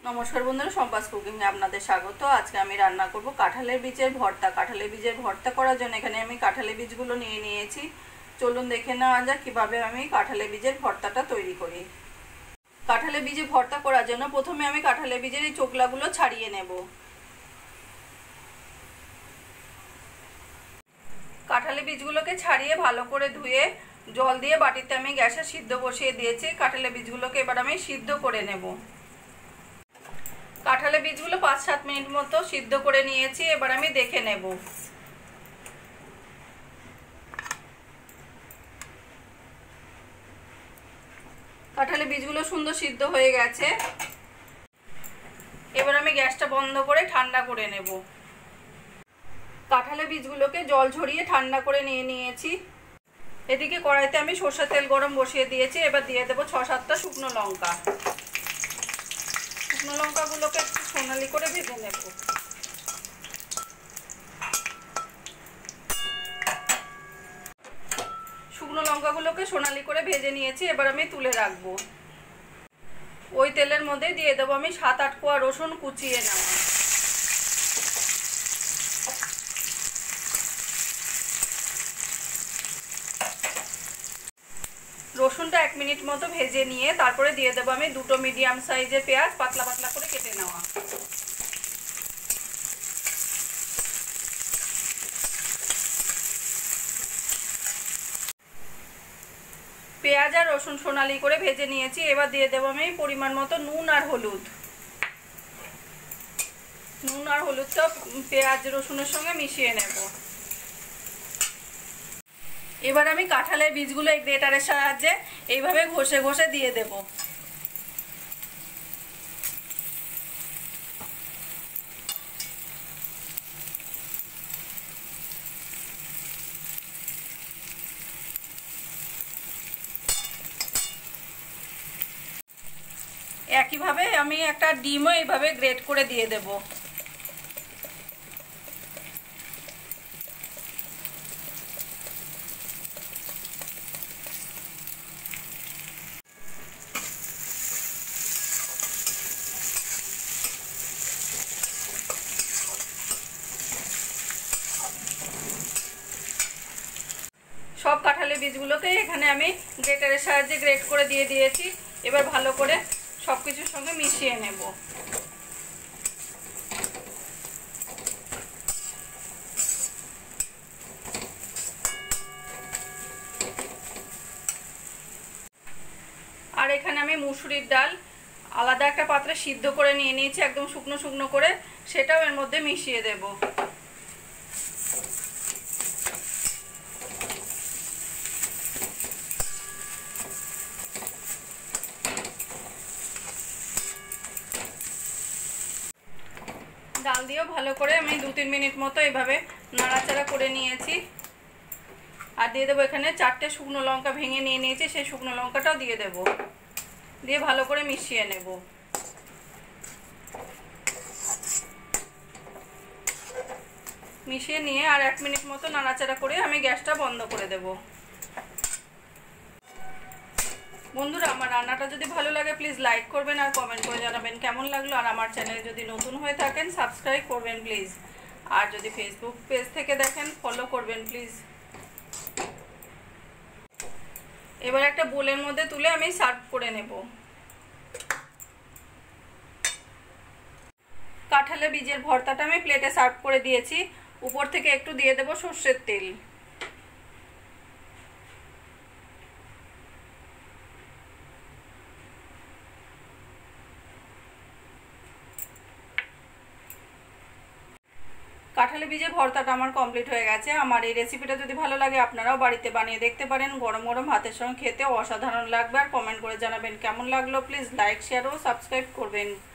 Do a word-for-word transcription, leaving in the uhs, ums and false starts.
नमस्कार बंधुरा सम्पास कुकिंग में आपनादेर स्वागत। आज के आमी रान्ना करब काँठालेर बीजेर भर्ता। काँठालेर बीजेर भर्ता करार जोन्नो एखाने आमी काँठालेर बीजगुलो निये नियेछि। चलुन देखे नेওয়া যাক किभाबे आमी काँठालेर बीजेर भर्ताटा तैरी करी। काँठालेर बीजेर भर्ता करार जोन्नो प्रथमे आमी काँठालेर बीजेर एई चोकलागुलो छाड़िये नेब। काँठालेर बीजगुलोके छाड़िये भालो करे धुए जल दिए बाटिते आमी ग्यासे सिद्ध बसिए दिएछि। काँठालेर बीजगुलोके एबार आमी सिद्ध करे नेब। काँठालेर बीजगुलो पाँच सात मिनट मतो सिद्ध करे निয়েছি। এবার আমি দেখে নেব। কাঁঠালের বীজগুলো সুন্দর সিদ্ধ হয়ে গেছে। এবার আমি গ্যাসটা বন্ধ করে ঠান্ডা করে নেব। কাঁঠালের বীজগুলোকে জল ঝরিয়ে ঠান্ডা করে নিয়ে নিয়েছি। এদিকে কড়াইতে আমি সরষের তেল গরম বসিয়ে দিয়েছি। এবার দিয়ে দেব ছয় সাতটা শুকনো লঙ্কা। শুকনো লঙ্কাগুলোকে একটু সোনালি করে ভেজে নেব। শুকনো লঙ্কাগুলোকে সোনালি করে ভেজে নিয়েছি। এবার আমি তুলে রাখবো। ওই তেলের মধ্যে দিয়ে দেব আমি সাত আট কোয়া রসুন কুচিয়ে নেওয়া। রসুনটা এক মিনিট মতো ভেজে নিয়ে তারপরে দিয়ে দেব আমি দুটো মিডিয়াম সাইজের পেঁয়াজ পাতলা পাতলা করে কেটে নেওয়া। পেঁয়াজ আর রসুন সোনালি করে ভেজে নিয়েছি। এবার দিয়ে দেব আমি পরিমাণ মতো নুন আর হলুদ। নুন আর হলুদটা পেঁয়াজ রসুনের সঙ্গে মিশিয়ে নেব। এবার আমি কাঁঠালের বীজগুলো এই গ্রেটারের সাহায্যে এইভাবে ঘষে ঘষে দিয়ে দেব। একইভাবে আমি একটা ডিমও এইভাবে গ্রেট করে দিয়ে দেব। সব কাঁঠালের বীজগুলোকে এখানে আমি গ্রেটারের সাহায্যে গ্রেট করে দিয়ে দিয়েছি। এবার ভালো করে সব কিছুর সঙ্গে মিশিয়ে নেব। আর এখানে আমি মুসুরির ডাল আলাদা একটা পাত্রে সিদ্ধ করে নিয়ে নিয়েছি একদম শুকনো শুকনো করে, সেটাও এর মধ্যে মিশিয়ে দেব। ডাল দিয়েও ভালো করে আমি দু তিন মিনিট মতো এইভাবে নাড়াচাড়া করে নিয়েছি। আর দিয়ে দেবো এখানে চারটে শুকনো লঙ্কা ভেঙে নিয়ে নিয়েছি, সেই শুকনো লঙ্কাটাও দিয়ে দেব। দিয়ে ভালো করে মিশিয়ে নেব। মিশিয়ে নিয়ে আর এক মিনিট মতো নাড়াচাড়া করে আমি গ্যাসটা বন্ধ করে দেব। বন্ধুরা, আমার রান্নাটা যদি ভালো লাগে প্লিজ লাইক করবেন আর কমেন্ট করে জানাবেন কেমন লাগলো। আর আমার চ্যানেলে যদি নতুন হয়ে থাকেন সাবস্ক্রাইব করবেন প্লিজ। আর যদি ফেসবুক পেজ থেকে দেখেন ফলো করবেন প্লিজ। এবার একটা বোলের মধ্যে তুলে আমি সার্ভ করে নেব। কাঁঠালের বীজের ভর্তাটা আমি প্লেটে সার্ভ করে দিয়েছি। উপর থেকে একটু দিয়ে দেব সরষের তেল। কাঁঠালের বীজের ভর্তাটা আমার কমপ্লিট হয়ে গেছে। আমার এই রেসিপিটা যদি ভালো লাগে আপনারাও বাড়িতে বানিয়ে দেখতে পারেন। গরম গরম ভাতের সঙ্গে খেতেও অসাধারণ লাগবে। আর কমেন্ট করে জানাবেন কেমন লাগলো। প্লিজ লাইক শেয়ার ও সাবস্ক্রাইব করবেন।